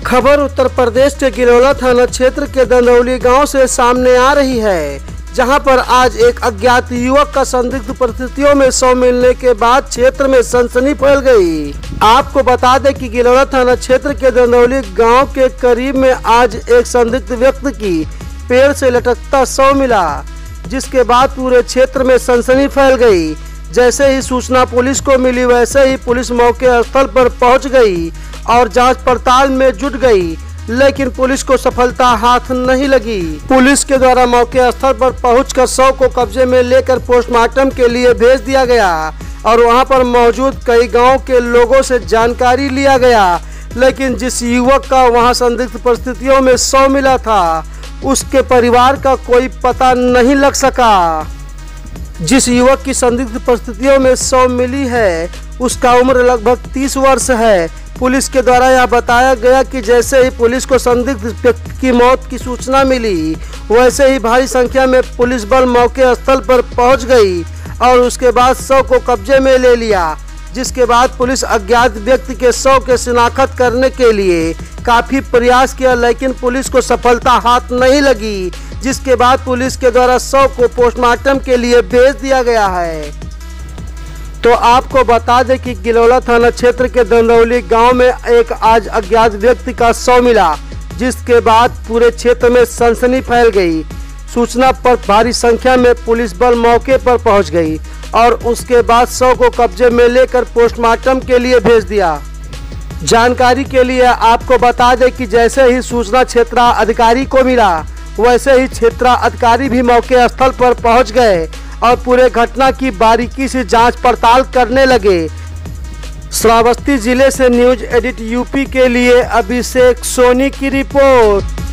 खबर उत्तर प्रदेश के गिलौला थाना क्षेत्र के दंदौली गांव से सामने आ रही है, जहां पर आज एक अज्ञात युवक का संदिग्ध परिस्थितियों में शव मिलने के बाद क्षेत्र में सनसनी फैल गई। आपको बता दें कि गिलौला थाना क्षेत्र के दंदौली गांव के करीब में आज एक संदिग्ध व्यक्ति की पेड़ से लटकता शव मिला, जिसके बाद पूरे क्षेत्र में सनसनी फैल गई। जैसे ही सूचना पुलिस को मिली, वैसे ही पुलिस मौके स्थल पर पहुंच गई और जांच पड़ताल में जुट गई, लेकिन पुलिस को सफलता हाथ नहीं लगी। पुलिस के द्वारा मौके स्थल पर पहुंचकर शव को कब्जे में लेकर पोस्टमार्टम के लिए भेज दिया गया और वहां पर मौजूद कई गांव के लोगों से जानकारी लिया गया, लेकिन जिस युवक का वहां संदिग्ध परिस्थितियों में शव मिला था, उसके परिवार का कोई पता नहीं लग सका। जिस युवक की संदिग्ध परिस्थितियों में शव मिली है, उसका उम्र लगभग 30 वर्ष है। पुलिस के द्वारा यह बताया गया कि जैसे ही पुलिस को संदिग्ध व्यक्ति की मौत की सूचना मिली, वैसे ही भारी संख्या में पुलिस बल मौके स्थल पर पहुंच गई और उसके बाद शव को कब्जे में ले लिया, जिसके बाद पुलिस अज्ञात व्यक्ति के शव के शिनाख्त करने के लिए काफी प्रयास किया, लेकिन पुलिस को सफलता हाथ नहीं लगी, जिसके बाद पुलिस के द्वारा शव को पोस्टमार्टम के लिए भेज दिया गया है। तो आपको बता दें कि गिलौला थाना क्षेत्र के दंदौली गांव में एक आज अज्ञात व्यक्ति का शव मिला, जिसके बाद पूरे क्षेत्र में सनसनी फैल गई। सूचना पर भारी संख्या में पुलिस बल मौके पर पहुंच गई और उसके बाद शव को कब्जे में लेकर पोस्टमार्टम के लिए भेज दिया। जानकारी के लिए आपको बता दें कि जैसे ही सूचना क्षेत्राधिकारी को मिला, वैसे ही क्षेत्राधिकारी भी मौके स्थल पर पहुंच गए और पूरे घटना की बारीकी से जांच पड़ताल करने लगे। श्रावस्ती जिले से न्यूज एडिट यूपी के लिए अभिषेक सोनी की रिपोर्ट।